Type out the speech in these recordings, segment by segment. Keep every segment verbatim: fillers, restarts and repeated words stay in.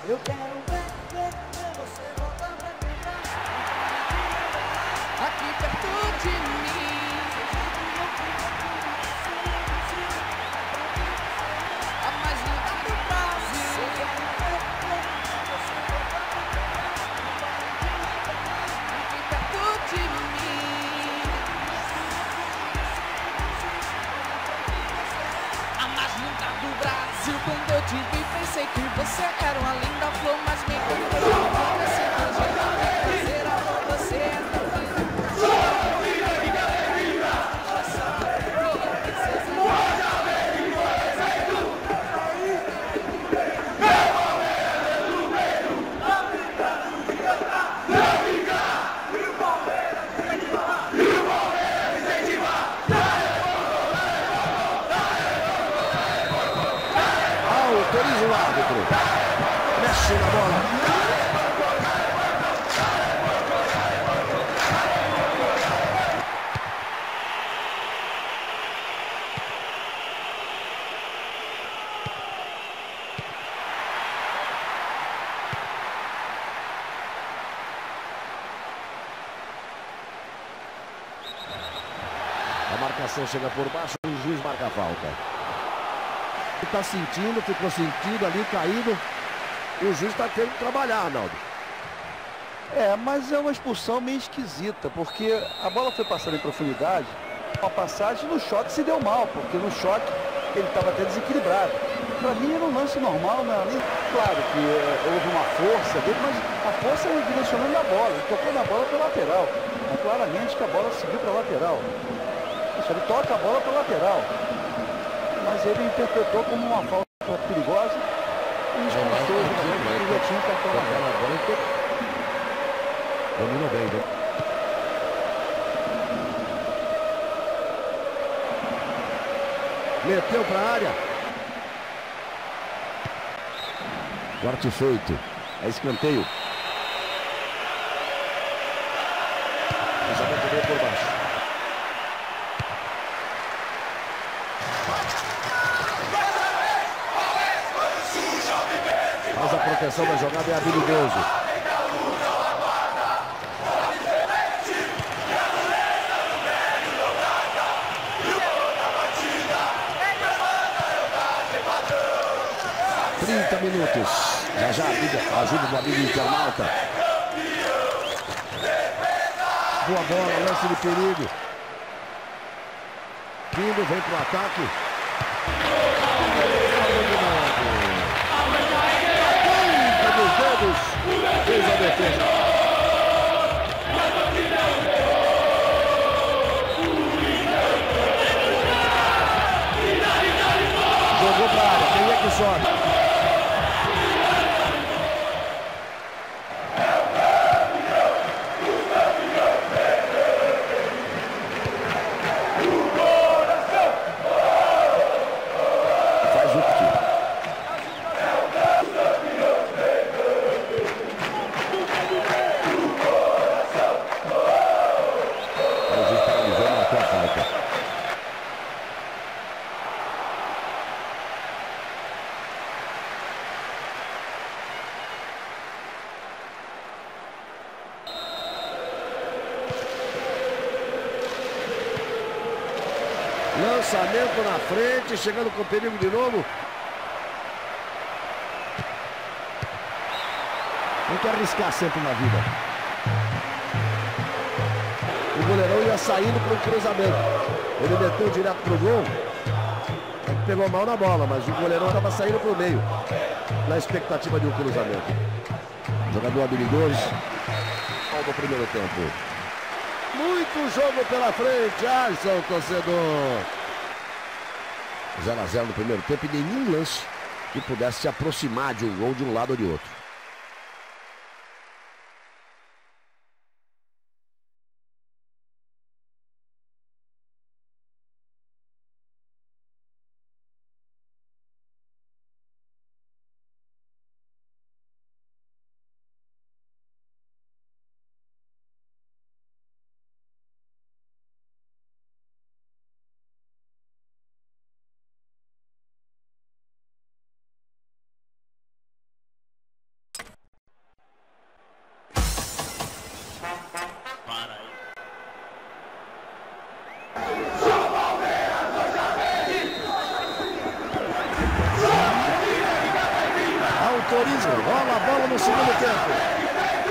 Eu quero ver, ver, ver você voltar pra minha praça. Aqui perto de mim, a mais linda do Brasil. Aqui perto de mim, a mais linda do Brasil. Quando eu te vi, pensei que você era uma linda flor, mas me encontrou desse teu jeito de fazer amor. Você é tão linda. Autoriza o árbitro. Mexe na bola. A marcação chega por baixo, o juiz marca a falta. Está sentindo, ficou sentindo ali, caído. E o juiz está tendo que trabalhar, Arnaldo. É, mas é uma expulsão meio esquisita, porque a bola foi passada em profundidade, a passagem no choque se deu mal, porque no choque ele estava até desequilibrado. Para mim era um lance normal, não era nem... Claro que é, houve uma força dele, mas a força é direcionando a bola, ele tocou na bola para lateral. Mas claramente que a bola seguiu para lateral. Isso, ele toca a bola para lateral. Mas ele interpretou como uma falta perigosa e expulsou o jogador que já tinha um cartão amarelo. Dominou bem, né? Meteu para a área. Corte feito. É escanteio. Cruzamento veio por baixo. Mas a proteção da jogada é habilidoso. trinta minutos. Já já a ajuda do amigo internauta. Boa bola, lance de perigo. Vindo, vem pro ataque. Ponta dos dedos. Fez a defesa. Jogou pra área. Quem é que sobe? Lançamento na frente, chegando com perigo de novo. Tem que arriscar sempre na vida. O goleirão ia saindo para o cruzamento. Ele meteu direto para o gol. Ele pegou mal na bola, mas o goleirão estava saindo para o meio. Na expectativa de um cruzamento. Jogador habilidoso. Ao do primeiro tempo. Muito jogo pela frente, Alisson, torcedor. zero a zero no primeiro tempo e nenhum lance que pudesse se aproximar de um gol de um lado ou de outro. terrorismo. Rola a bola no segundo tempo.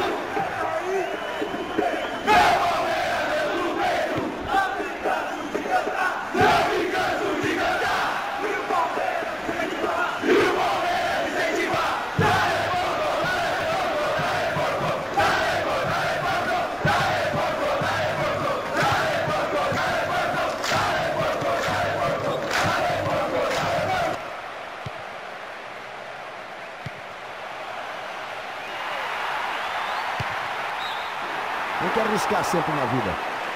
Tem que arriscar sempre na vida.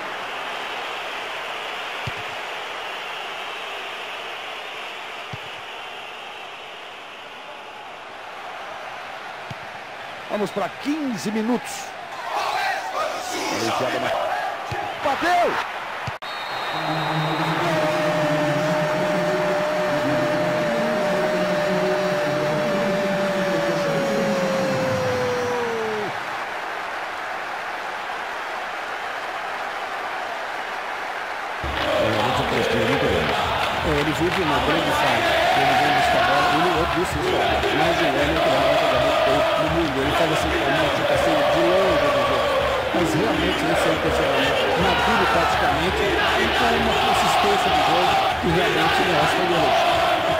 Vamos para quinze minutos. Bateu! Ele vive uma grande fase. Ele vem buscar bola, ele eu disse isso, mas ele é muito bom no mundo. Ele faz assim, uma situação de longe do jogo. Mas realmente esse é um personagem maduro praticamente e com uma consistência de jogo que realmente mostra o hoje.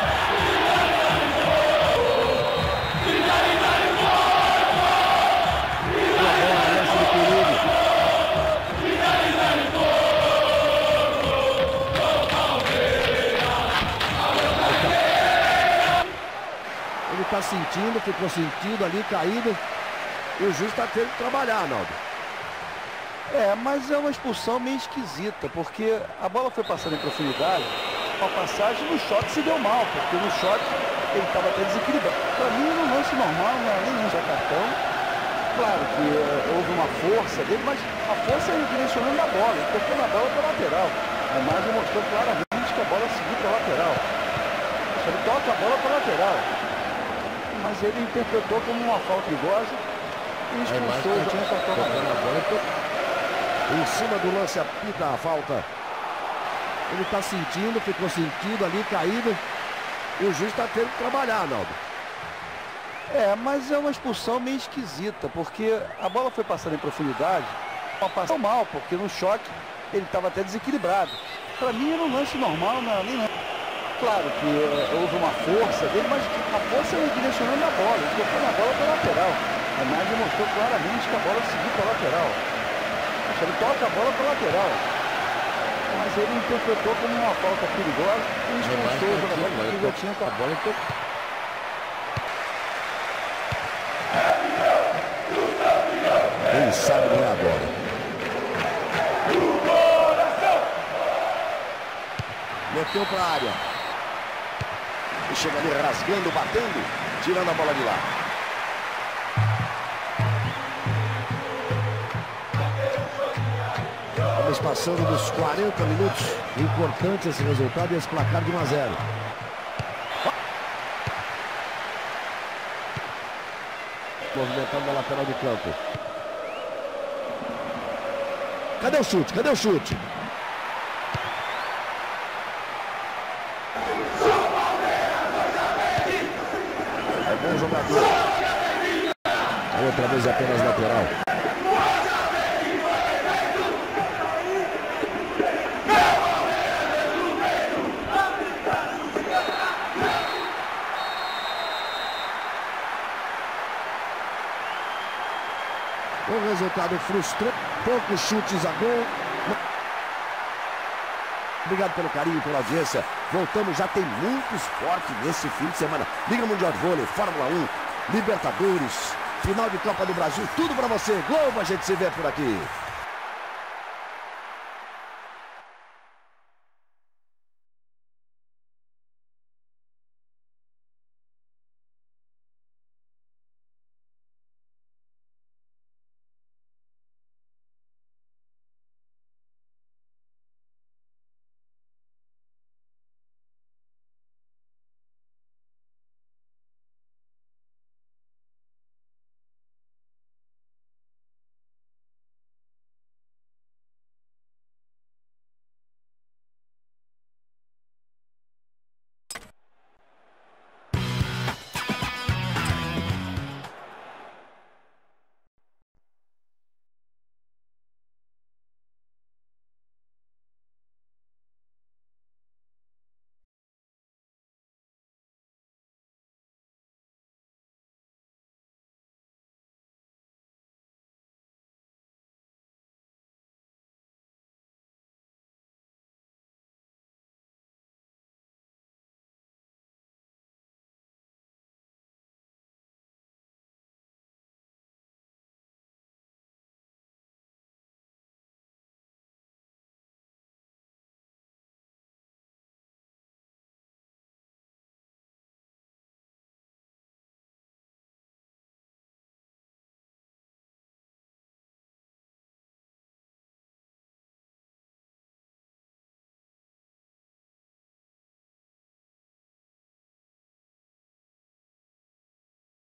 Ele está sentindo, ficou sentindo ali, caído. E o juiz está tendo que trabalhar, Arnaldo. É, mas é uma expulsão meio esquisita, porque a bola foi passando em profundidade, a passagem no choque se deu mal, porque no choque ele estava até desequilibrado. Para mim, no lance normal, não é nem lance a cartão. Claro que é, houve uma força dele, mas a força é direcionando a bola, ele tocou na bola para a lateral. A imagem mostrou claramente que a bola seguiu para a lateral. Ele toca a bola para a lateral. Mas ele interpretou como uma falta perigosa e expulsou o time cartão amarelo. Em cima do lance apita a falta. Ele está sentindo, ficou sentindo ali, caído. E o juiz está tendo que trabalhar, Arnaldo. É, mas é uma expulsão meio esquisita, porque a bola foi passando em profundidade, uma passou mal, porque no choque ele estava até desequilibrado. Para mim era um lance normal, não, nem não. Claro que é, houve uma força dele, mas a força é direcionando a bola, ele tocou na bola para a lateral. A imagem mostrou claramente que a bola seguiu para a lateral. Ele toca a bola para a lateral. Mas ele interpretou como uma falta perigosa e expulsou o jogador que já tinha com a bola. Quem sabe não é agora. Meteu para a área. E chega ali rasgando, batendo, tirando a bola de lá. Estamos passando dos quarenta minutos. Importante esse resultado e esse placar de um a zero. Movimentando a lateral do campo. Cadê o chute? Cadê o chute? É bom jogador. Outra vez apenas lateral. Um resultado frustrante, poucos chutes a gol. Obrigado pelo carinho, pela audiência. Voltamos, já tem muito esporte nesse fim de semana. Liga Mundial de Vôlei, Fórmula um, Libertadores, final de Copa do Brasil, tudo pra você. Globo, a gente se vê por aqui.